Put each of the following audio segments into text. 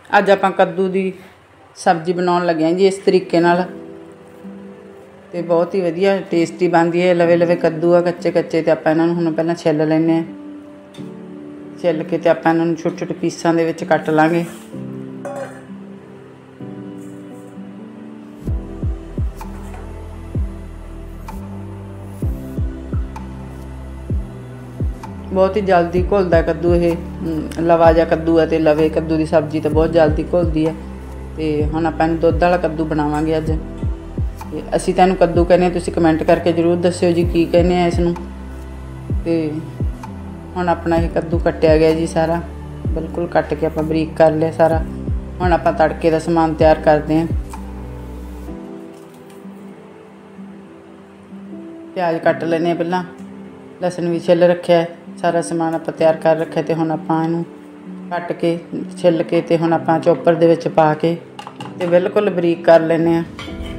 अज आपां कद्दू की सब्जी बनाउण लगे जी इस तरीके नाल ते बहुत ही वधिया टेस्टी बनती है। लवे लवे कद्दू आ कच्चे कच्चे ते आपां इन्हां नूं हुण पहलां छिल लैने छिल के ते आपां इन्हां नूं छोटे छोटे पीसां दे विच कट लांगे। बहुत ही जल्दी घुलदा कद्दू। ये लवा जा कद्दू है तो लवे कद्दू की सब्जी तो बहुत जल्दी घुलती है। तो हुण आपां दुध वाला कद्दू बनावांगे अज। असीं तां इहनूं कद्दू कहने, तुसीं कमेंट करके जरूर दस्सिओ जी की कहने आ इसनूं। ते हुण अपना ये कद्दू कट्टिया गया जी सारा, बिल्कुल कट के आपां बरीक कर लिया सारा। हुण आपां तड़के दा समान तैयार करते हैं। प्याज कट लेने पहलां, लसन भी छिल रखिया है, सारा समान आपां तैयार कर रखिया। ते हुण आपां इहनूं कट के छिल के ते हुण आपां चोपर दे विच पा के ते बिल्कुल बरीक कर लैने आ।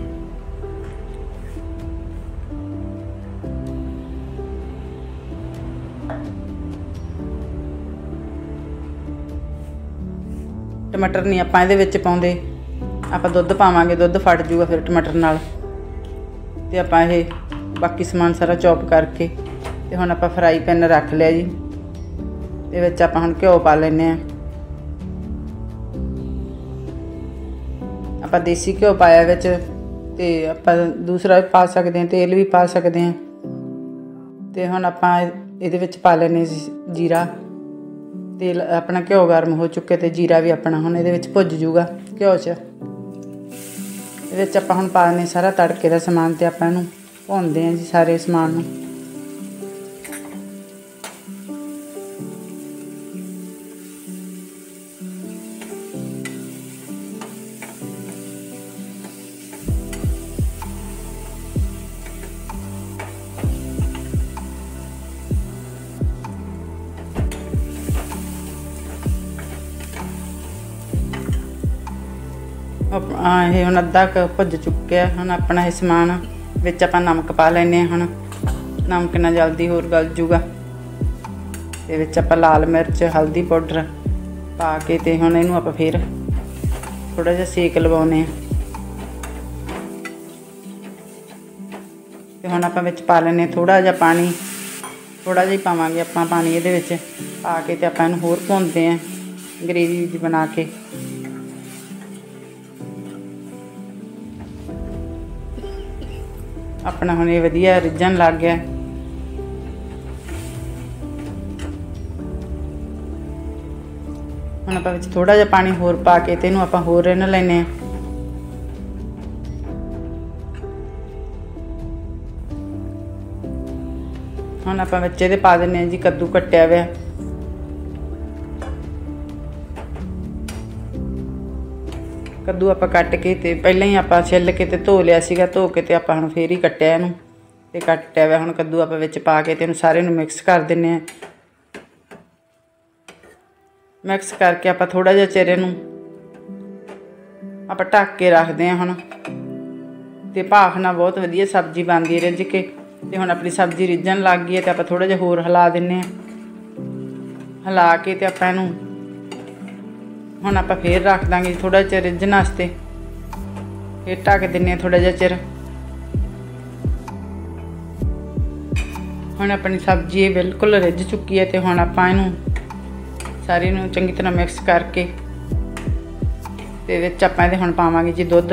टमाटर नहीं आपां इहदे विच पाउंदे, आपां दुध पावांगे, दुध फट जूगा फिर टमाटर नाल। ते आपां इह बाकी समान सारा चॉप करके ते हुण आपां फ्राई पैन रख लिया जी। ते विच आपां हुण घिओ पा लैने आ। आपां देसी घिओ पाया विच, ते आपां दूसरा भी पा सकदे हैं, तेल भी पा सकदे हैं। ते हुण आपां इहदे विच पा लैने जीरा। तेल अपना घिओ गर्म हो चुके ते जीरा भी अपना हुण इहदे विच भुज जूगा घिओ च। इहदे विच आपां हुण पा लैने सारा तड़के दा समान ते आपां इहनूं भुनदे हैं जी सारे समान नूं। ये हुण अद्धा क भुज चुक्या। हुण अपना ये समान विच आपां नमक पा लैने। हुण नमक नाल जल्दी होर गल जूगा। ते विच आपां लाल मिर्च हल्दी पाउडर पा के ते हुण इहनूं आपां फिर थोड़ा जिहा सेक लवाउने आ। ते हुण आपां विच पा लैने थोड़ा जिहा पानी, थोड़ा जिहा पावांगे आपां पानी इहदे विच पा के ते आपां इहनूं होर भुनदे आ ग्रेवी जी बना के। अपना हुण ये वधिया रिझण लग गया। हुण आपां विच थोड़ा जिहा पानी होर पा के ते इहनूं आपां होर रिन्न लैने। हुण आपां विच इहदे पा दिंदे जी कद्दू कट्टिया होया। कद्दू आपां कट के ते पहलां ही आपां छिल के ते धो लिया सीगा। धो के ते आपां हुण फिर ही कट्टिया इहनूं ते कट्टिया होया। हुण कद्दू आपां विच पा के ते इहनूं सारे नूं मिक्स कर दिंदे आ। मिक्स करके आपां थोड़ा जिहा चिर इहनूं आपां ढक के रखदे आ। हुण ते भाफ नाल बहुत वधिया सब्जी बनदी रिझ के। ते हुण अपनी सब्जी रिझण लग गई है ते आपां थोड़ा जिहा होर हिला दिंदे आ। हिला के ते आपां इहनूं हुण आपां फिर रख दांगे थोड़ा चिर रिझण वास्ते। फिर ढक दिंदे थोड़ा जिहा चिर। हुण अपनी सब्जी बिल्कुल रिझ चुकी है। ते हुण आपां इहनूं सारी नूं चंगी तरह मिक्स करके ते विच आपां इहदे हुण पावांगे जी दुध।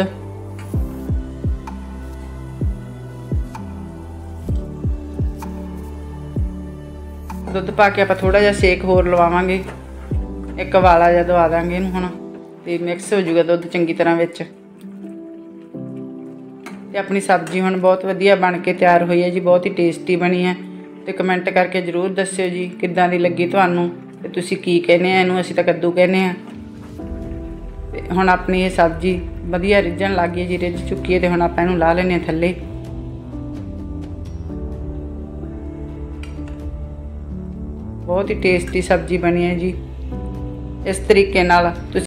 दुध पा के आपां थोड़ा जिहा सेक होर लवावांगे, एक वाला जिहा दवा दांगे इहनूं हुण ते मिक्स हो जूगा दुध चंगी तरह विच। ते अपनी सब्जी हुण बहुत वधिया बन के तैयार होई है जी, बहुत ही टेस्टी बनी है। ते कमेंट करके जरूर दस्सिओ जी किद्दां दी लगी तुहानूं ते तुसीं की कहने आ इहनूं। असीं तां कद्दू कहने आ। ते हुण अपनी ये सब्जी वधिया रिझण लग गई जी, रिझ चुकी है। ते हुण आपां इहनूं ला लैने थल्ले। बहुत ही टेस्टी सब्जी बनी है जी। इस तरीके नाल